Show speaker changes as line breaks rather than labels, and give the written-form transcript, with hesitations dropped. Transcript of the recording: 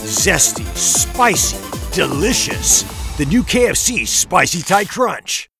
Zesty, spicy, delicious. The new KFC Spicy Thai Crunch.